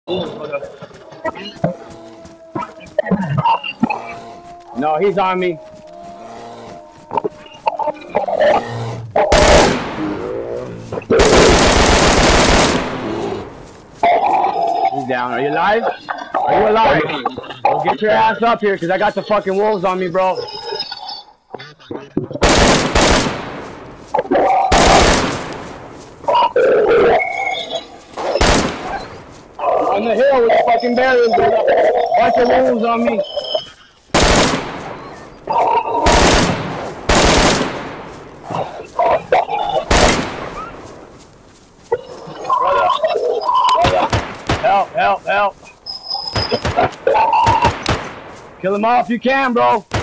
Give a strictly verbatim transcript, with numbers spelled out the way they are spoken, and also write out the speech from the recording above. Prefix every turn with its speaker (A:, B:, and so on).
A: No, he's on me. He's down. Are you alive? Are you alive? Well, get your ass up here, because I got the fucking wolves on me, bro. On the hill with the fucking barriers, there's a bunch of wolves on me. Brother, brother, help, help, help. Kill him all if you can, bro.